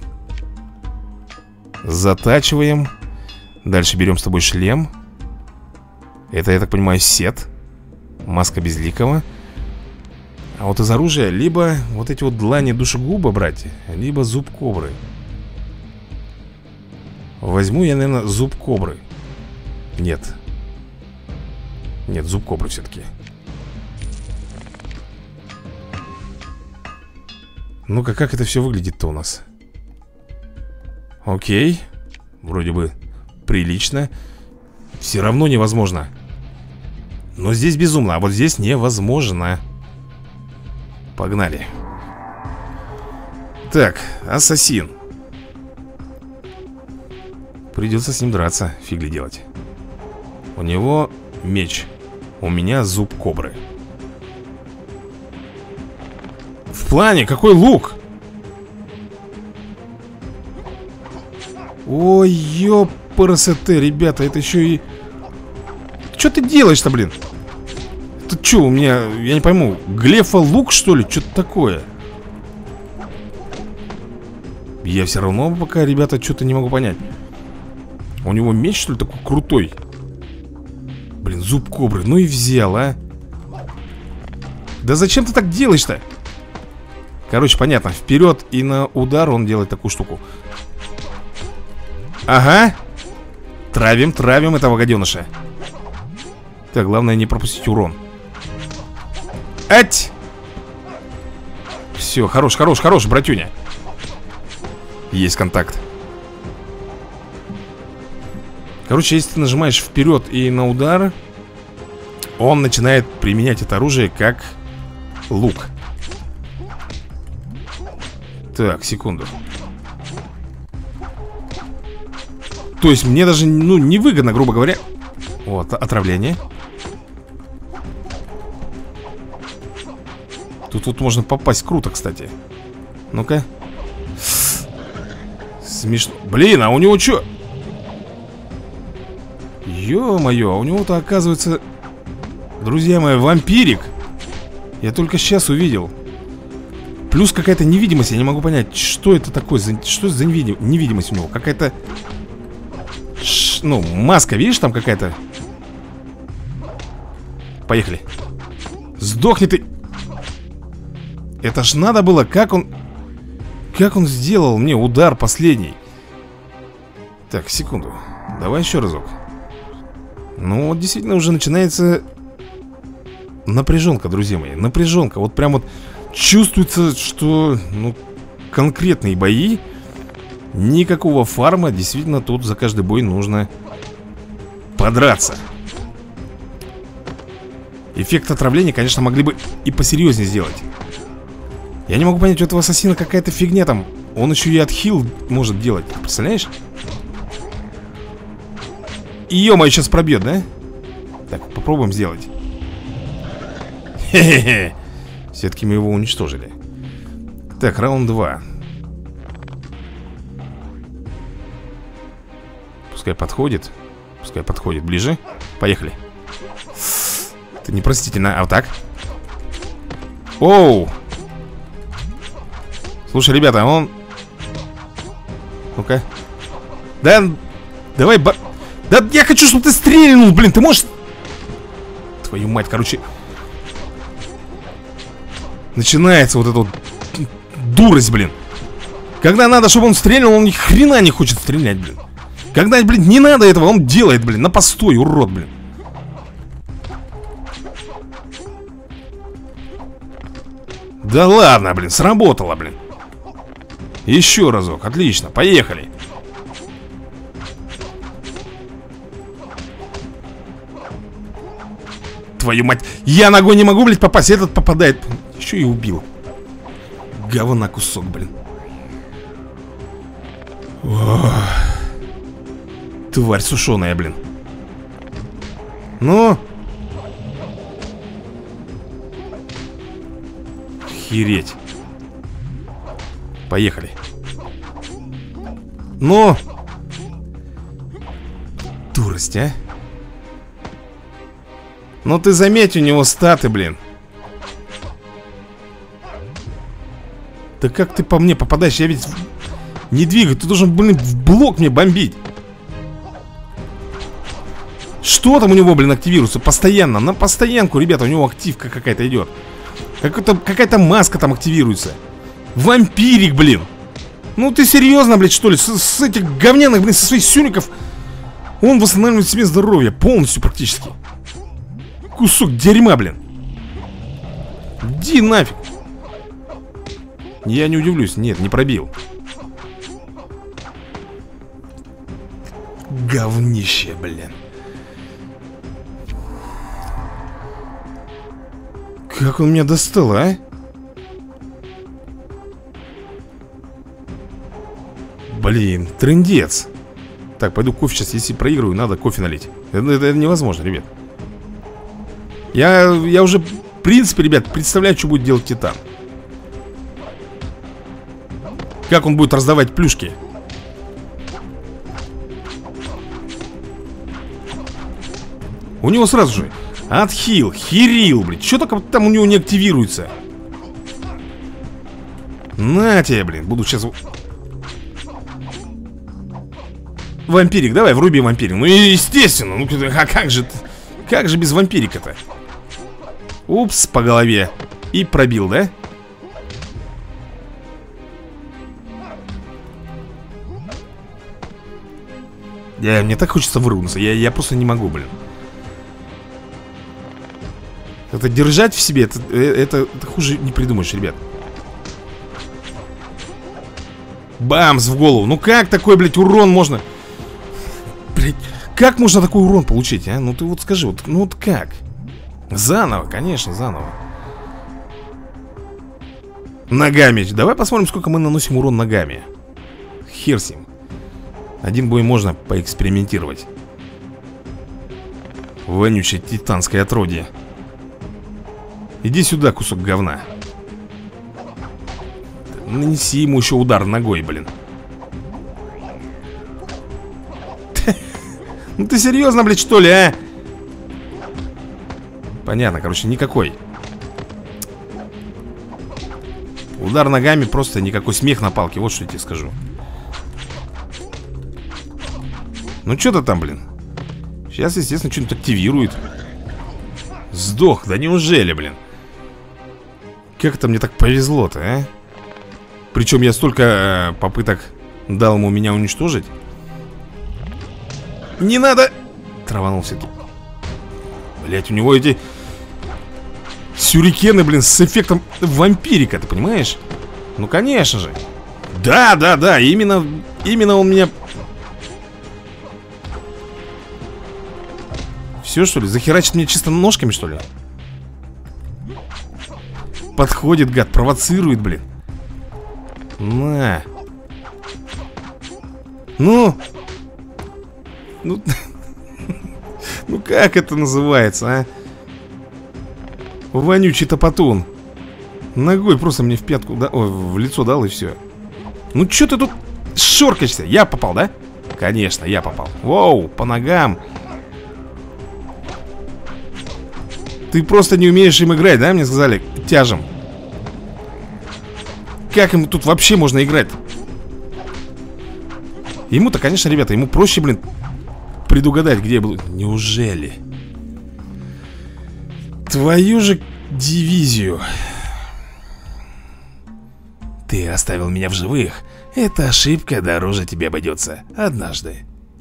Затачиваем. Дальше берем с тобой шлем. Это, я так понимаю, сет. Маска безликого. А вот из оружия либо вот эти вот длани душегуба брать, либо зуб кобры. Возьму я, наверное, зуб кобры. Нет. Нет, зуб кобры все-таки. Ну-ка, как это все выглядит-то у нас? Окей. Вроде бы прилично. Все равно невозможно. Но здесь безумно, а вот здесь невозможно. Погнали. Так, ассасин. Придется с ним драться, фигли делать. У него меч. У меня зуб кобры. В плане, какой лук? Ой, ёпарасоте, ребята, это еще и... Что ты делаешь-то, блин? Это что, у меня, я не пойму, глефа лук, что ли? Что-то такое. Я все равно пока, ребята, что-то не могу понять. У него меч, что ли, такой крутой? Блин, зуб кобры, ну и взял, а. Да зачем ты так делаешь-то? Короче, понятно, вперед и на удар он делает такую штуку. Ага. Травим, травим этого гаденыша. Так, главное не пропустить урон. Ать! Все, хорош, хорош, хорош, братюня. Есть контакт. Короче, если ты нажимаешь вперед и на удар, он начинает применять это оружие как лук. Так, секунду. То есть мне даже, ну, невыгодно, грубо говоря. Вот, отравление. Тут, тут можно попасть круто, кстати. Ну-ка. Смешно. Блин, а у него что? Ё-моё, а у него-то оказывается, друзья мои, вампирик. Я только сейчас увидел. Плюс какая-то невидимость, я не могу понять, что это такое, что за невидимость у него. Какая-то, ну, маска, видишь, там какая-то. Поехали. Сдохни ты. Это ж надо было, как он... Как он сделал мне удар последний. Так, секунду. Давай еще разок. Ну, вот действительно уже начинается напряженка, друзья мои. Напряженка. Вот прям вот чувствуется, что, ну, конкретные бои. Никакого фарма. Действительно, тут за каждый бой нужно подраться. Эффект отравления, конечно, могли бы и посерьезнее сделать. Я не могу понять, у этого ассасина какая-то фигня там. Он еще и отхил может делать. Представляешь? И ё-моё, сейчас пробьет, да? Так, попробуем сделать. Хе-хе-хе. Все-таки мы его уничтожили. Так, раунд два. Пускай подходит. Пускай подходит ближе. Поехали. Это непростительно. А вот так. Оу. Слушай, ребята, он... Ну-ка. Да, давай, ба... Да я хочу, чтобы ты стрельнул, блин, ты можешь... Твою мать, короче. Начинается вот эта вот дурость, блин. Когда надо, чтобы он стрельнул, он ни хрена не хочет стрелять, блин. Когда, блин, не надо этого, он делает, блин, на постой, урод, блин. Да ладно, блин, сработало, блин. Еще разок, отлично, поехали. Твою мать, я ногой не могу, блядь, попасть. Этот попадает. Еще и убил. Говна кусок, блин. Ох. Тварь сушеная, блин. Ну. Охереть. Поехали. Ну. Дурость, а. Ну ты заметь, у него статы, блин. Да как ты по мне попадаешь? Я ведь не двигаю. Ты должен, блин, в блок мне бомбить. Что там у него, блин, активируется? Постоянно, на постоянку, ребята, у него активка какая-то идет. Какая-то маска там активируется. Вампирик, блин. Ну ты серьезно, блядь, что ли? С, с этих говняных, блин, со своих сюников он восстанавливает себе здоровье. Полностью практически. Кусок дерьма, блин. Иди нафиг. Я не удивлюсь, нет, не пробил. Говнище, блин. Как он меня достал, а? Блин, трындец. Так, пойду кофе сейчас, если проигрываю, надо кофе налить. Это, это невозможно, ребят. Я, я уже, в принципе, ребят, представляю, что будет делать Титан. Как он будет раздавать плюшки. У него сразу же отхил, херил, блин. Что только там у него не активируется? На тебе, блин, буду сейчас Вампирик, давай, вруби вампирик. Ну, естественно, ну, а как же, как же без вампирика-то? Упс, по голове. И пробил, да? Я, мне так хочется вырваться, я, я просто не могу, блин. Это держать в себе, это, это, это хуже не придумаешь, ребят. Бамс в голову. Ну как такой, блядь, урон можно? Блядь, как можно такой урон получить, а? Ну ты вот скажи, вот, ну вот как? Заново, конечно, заново. Ногами. Давай посмотрим, сколько мы наносим урон ногами. Хер с ним. Один бой можно поэкспериментировать. Вонючее титанское отродье. Иди сюда, кусок говна. Нанеси ему еще удар ногой, блин. Ну ты серьезно, блядь, что ли, а? Понятно, короче, никакой. Удар ногами просто никакой, смех на палке, вот что я тебе скажу. Ну что-то там, блин. Сейчас, естественно, что-нибудь активирует. Сдох, да неужели, блин? Как это мне так повезло-то, а? Причем я столько э, попыток дал ему меня уничтожить. Не надо! Траванулся тут. Блять, у него эти сюрикены, блин, с эффектом вампирика, ты понимаешь? Ну, конечно же. Да, да, да, именно, именно он меня... Все, что ли? Захерачит мне чисто ножками, что ли? Подходит, гад, провоцирует, блин. На. Ну. Ну. Ну как это называется, а? Вонючий топотун. Ногой просто мне в пятку, да, о, в лицо дал и все. Ну что ты тут шоркаешься? Я попал, да? Конечно, я попал. Воу, по ногам. Ты просто не умеешь им играть, да? Мне сказали, тяжем. Как ему тут вообще можно играть? Ему-то, конечно, ребята, ему проще, блин, предугадать, где был. Неужели? Твою же дивизию. Ты оставил меня в живых. Эта ошибка дороже тебе обойдется однажды.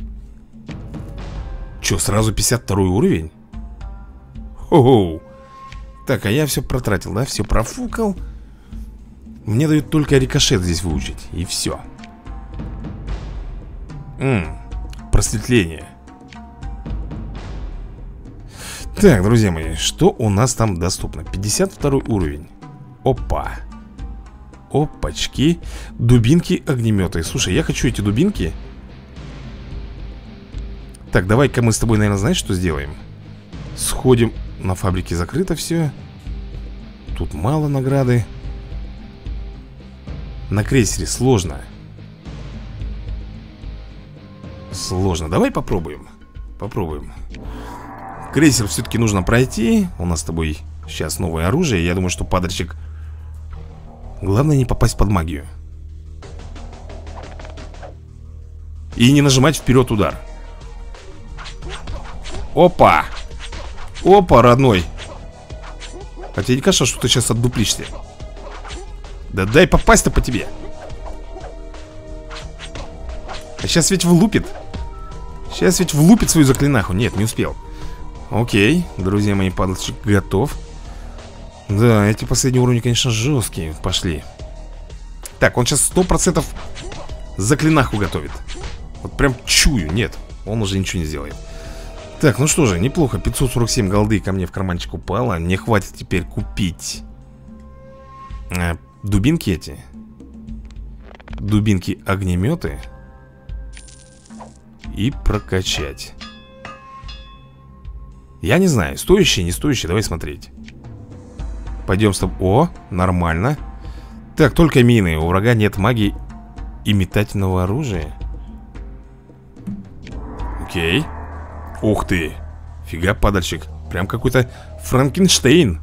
Че, сразу пятьдесят второй уровень? Хо-хоу. Так, а я все протратил, да? Все профукал. Мне дают только рикошет здесь выучить. И все. Ммм, просветление. Так, друзья мои, что у нас там доступно? пятьдесят второй уровень. Опа. Опачки. Дубинки, огнеметы. Слушай, я хочу эти дубинки. Так, давай-ка мы с тобой, наверное, знаешь, что сделаем? Сходим. На фабрике закрыто все. Тут мало награды. На крейсере сложно. Сложно. Давай попробуем. Попробуем. Крейсер все-таки нужно пройти. У нас с тобой сейчас новое оружие. Я думаю, что падальщик... Главное не попасть под магию. И не нажимать вперед удар. Опа! Опа, родной. А тебе не кажется, что ты сейчас отдуплишься? Да дай попасть-то по тебе. А сейчас ведь влупит. Сейчас ведь влупит свою заклинаху. Нет, не успел. Окей, друзья мои, падальщик готов. Да, эти последние уровни, конечно, жесткие. Пошли. Так, он сейчас сто процентов заклинаху готовит. Вот прям чую. Нет, он уже ничего не сделает. Так, ну что же, неплохо. Пятьсот сорок семь голды ко мне в карманчик упало. Мне хватит теперь купить а, дубинки эти. Дубинки-огнеметы. И прокачать. Я не знаю, стоящие, не стоящие. Давай смотреть. Пойдем с тобой. О, нормально. Так, только мины. У врага нет магии и метательного оружия. Окей. Ух ты. Фига, падальщик. Прям какой-то Франкенштейн.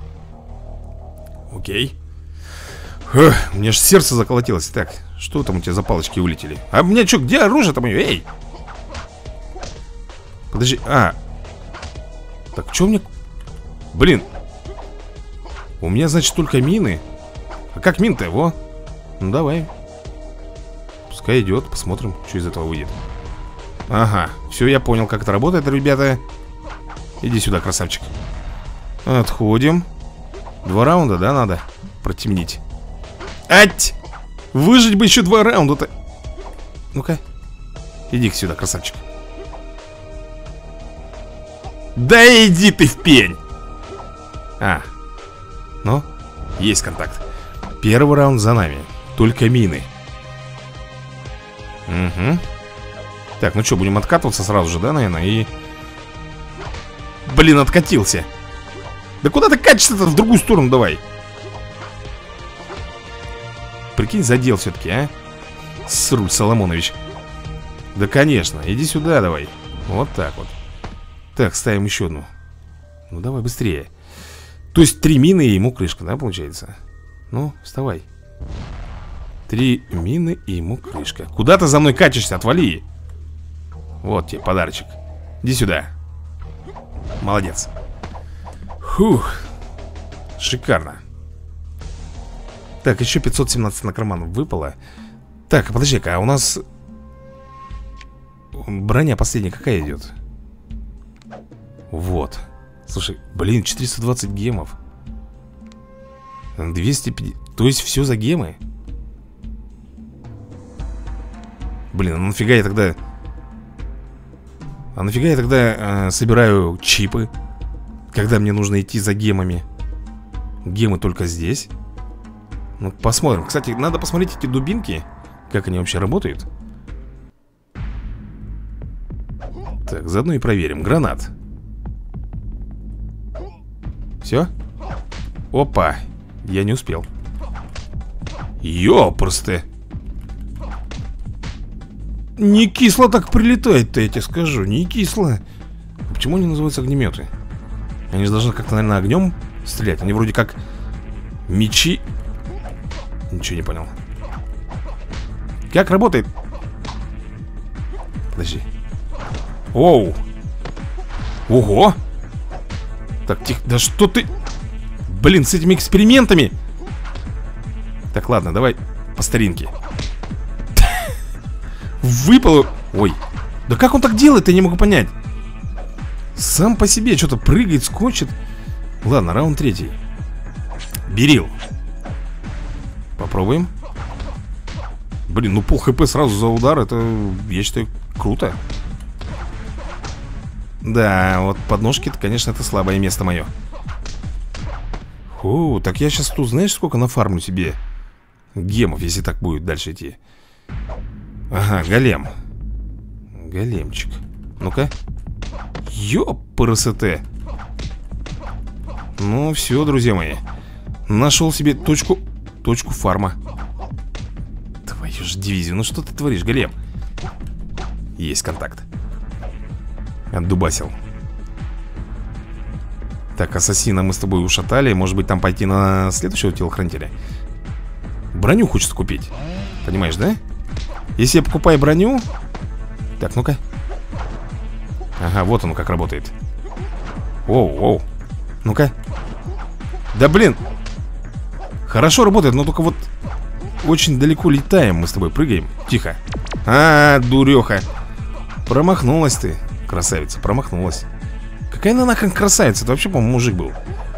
Окей. Фух, у меня же сердце заколотилось. Так, что там у тебя за палочки улетели? А у меня что, где оружие-то мое? Эй, Подожди, а. Так, что мне... Блин. У меня, значит, только мины. А как мин-то его? Ну, давай. Пускай идет, посмотрим, что из этого выйдет. Ага, все, я понял, как это работает, ребята. Иди сюда, красавчик. Отходим. Два раунда, да, надо протемнить. Ать! Выжить бы еще два раунда-то. Ну-ка. Иди сюда, красавчик. Да иди ты в пень. А. Ну, есть контакт. Первый раунд за нами. Только мины. Угу. Так, ну что, будем откатываться сразу же, да, наверное, и... Блин, откатился. Да куда ты катишься-то? В другую сторону давай. Прикинь, задел все-таки, а? Сруль, Соломонович. Да, конечно, иди сюда давай. Вот так вот. Так, ставим еще одну. Ну, давай быстрее. То есть три мины и ему крышка, да, получается? Ну, вставай. Три мины и ему крышка. Куда ты за мной катишься? Отвали. Вот тебе подарочек. Иди сюда. Молодец. Фух. Шикарно. Так, еще пятьсот семнадцать на карман выпало. Так, подожди-ка, а у нас... Броня последняя какая идет? Вот. Слушай, блин, четыреста двадцать гемов. двести пятьдесят... То есть все за гемы? Блин, а нафига я тогда... А нафига я тогда э, собираю чипы, когда мне нужно идти за гемами? Гемы только здесь. Ну, посмотрим. Кстати, надо посмотреть эти дубинки, как они вообще работают. Так, заодно и проверим. Гранат. Все? Опа, я не успел. Ёпрсты. Не кисло так прилетает-то, я тебе скажу. Не кисло. Почему они называются огнеметы? Они же должны как-то, наверное, огнем стрелять. Они вроде как мечи. Ничего не понял. Как работает? Подожди. Оу. Ого. Так, тихо. Да что ты... Блин, с этими экспериментами. Так, ладно, давай по старинке. Выпало. Ой. Да как он так делает, я не могу понять. Сам по себе что-то прыгает, скочит. Ладно, раунд третий. Берил. Попробуем. Блин, ну пол хп сразу за удар. Это, я считаю, круто. Да, вот подножки-то, конечно, это слабое место мое. Фу, так я сейчас тут, знаешь, сколько нафармлю себе гемов, если так будет дальше идти. Ага, голем. Големчик. Ну-ка. Ёпрст. Ну, все, друзья мои. Нашел себе точку Точку фарма. Твою ж дивизию, ну что ты творишь, голем? Есть контакт. Отдубасил. Так, ассасина мы с тобой ушатали. Может быть, там пойти на следующего телохранителя? Броню хочется купить. Понимаешь, да? Если я покупаю броню... Так, ну-ка. Ага, вот оно как работает. Оу, оу. Ну-ка. Да блин. Хорошо работает, но только вот очень далеко летаем мы с тобой, прыгаем. Тихо. А, дуреха. Промахнулась ты, красавица, промахнулась. Какая она нахрен красавица? Это вообще, по-моему, мужик был.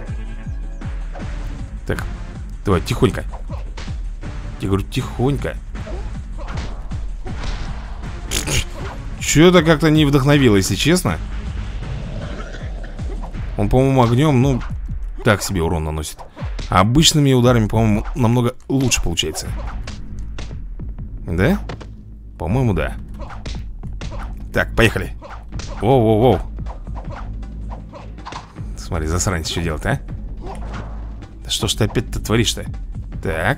Так, давай, тихонько. Я говорю, тихонько. Что-то как-то не вдохновило, если честно. Он, по-моему, огнем, ну, так себе урон наносит. А обычными ударами, по-моему, намного лучше получается. Да? По-моему, да. Так, поехали. Воу-воу-воу. Смотри, засранец, что делать, а? Да что ж ты опять-то творишь-то? Так.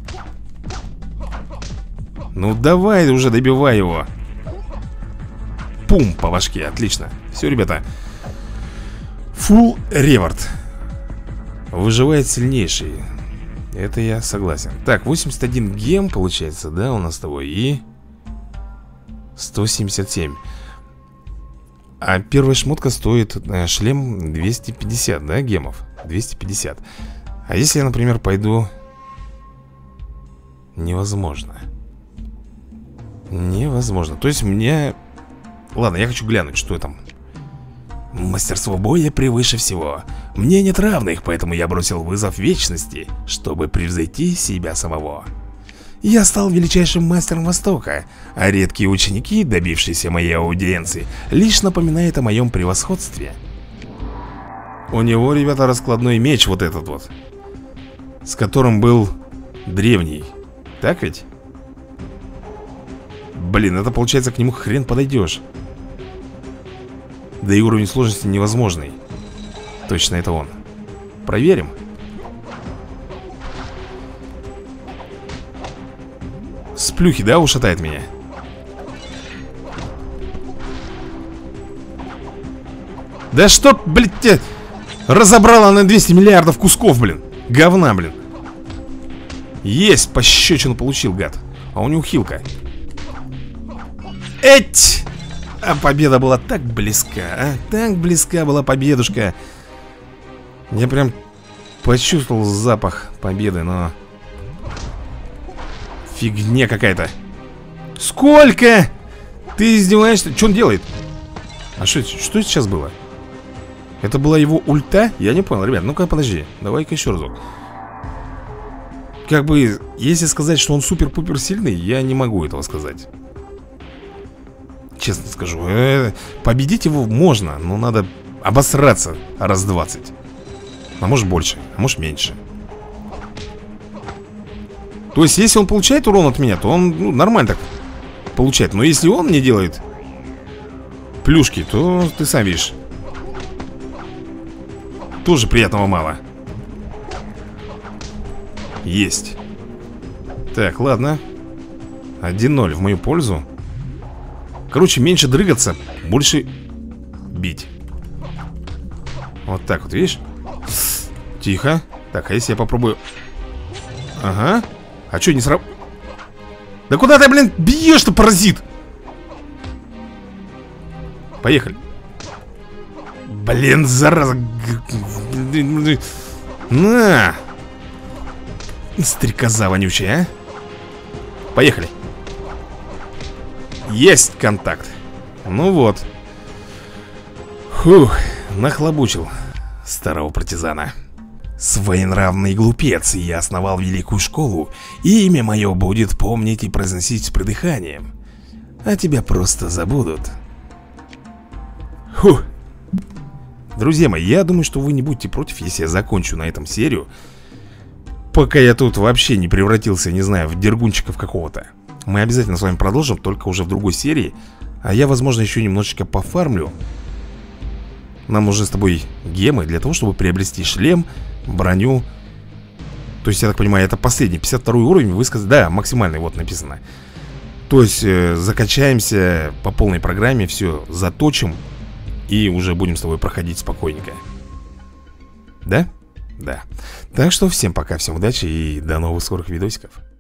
Ну давай уже, добивай его. Пум, по башке, отлично. Все, ребята. Фулл реворд. Выживает сильнейший. Это я согласен. Так, восемьдесят один гем получается, да, у нас с тобой. И сто семьдесят семь. А первая шмотка стоит э, шлем двести пятьдесят, да, гемов? двести пятьдесят. А если я, например, пойду... Невозможно. Невозможно. То есть мне... Ладно, я хочу глянуть, что там. Мастерство боя превыше всего. Мне нет равных, поэтому я бросил вызов вечности, чтобы превзойти себя самого. Я стал величайшим мастером Востока, а редкие ученики, добившиеся моей аудиенции, лишь напоминают о моем превосходстве. У него, ребята, раскладной меч вот этот вот, с которым был древний. Так ведь? Блин, это получается к нему хрен подойдешь. Да и уровень сложности невозможный. Точно это он. Проверим. С плюхи, да, ушатает меня? Да что, блин, тебя разобрала на двести миллиардов кусков, блин. Говна, блин. Есть, пощечину получил, гад. А у него хилка. Эть! А победа была так близка, а? Так близка была победушка. Я прям почувствовал запах победы, но... Фигня какая-то. Сколько? Ты издеваешься? Что он делает? А что, что это сейчас было? Это была его ульта? Я не понял, ребят, ну-ка подожди. Давай-ка еще разок. Как бы, если сказать, что он супер-пупер сильный, я не могу этого сказать. Честно скажу, э, победить его можно, но надо обосраться раз двадцать. А может больше, а может меньше. То есть, если он получает урон от меня, то он, ну, нормально так получает. Но если он не делает плюшки, то ты сам видишь, тоже приятного мало. Есть. Так, ладно. один ноль в мою пользу. Короче, меньше дрыгаться, больше бить. Вот так вот, видишь? Тихо. Так, а если я попробую... Ага. А что, не сраб... Да куда ты, блин, бьешь-то, паразит? Поехали. Блин, зараза. На. Стрекоза вонючая, а? Поехали. Есть контакт. Ну вот. Фух, нахлобучил старого партизана. Своенравный глупец, я основал великую школу, и имя мое будет помнить и произносить с придыханием. А тебя просто забудут. Фух. Друзья мои, я думаю, что вы не будете против, если я закончу на этом серию, пока я тут вообще не превратился, не знаю, в дергунчиков какого-то. Мы обязательно с вами продолжим, только уже в другой серии. А я, возможно, еще немножечко пофармлю. Нам нужны с тобой гемы для того, чтобы приобрести шлем, броню. То есть, я так понимаю, это последний, пятьдесят второй уровень, вы сказали. Да, максимальный, вот написано. То есть, э, закачаемся по полной программе, все заточим, и уже будем с тобой проходить спокойненько. Да? Да. Так что всем пока, всем удачи и до новых скорых видосиков.